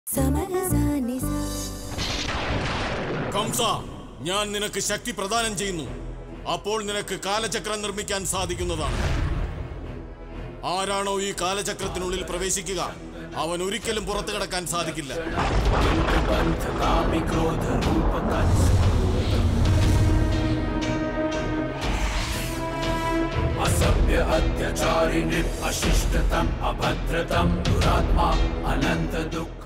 കംസ, ഞാൻ നിനക്ക് ശക്തി പ്രദാനം ചെയ്യുന്നു. അപ്പോൾ നിനക്ക് കാലചക്രം നിർമ്മിക്കാൻ സാധിക്കുന്നതാണ്. ആരാണോ ഈ കാലചക്രത്തിനുള്ളിൽ പ്രവേശിക്കുക അവൻ ഒരിക്കലും പുറത്തു കടക്കാൻ സാധിക്കില്ല. असभ्य अत्याचारी नृप अशिष्टतम अभद्रतम दुरात्मा अनंत दुख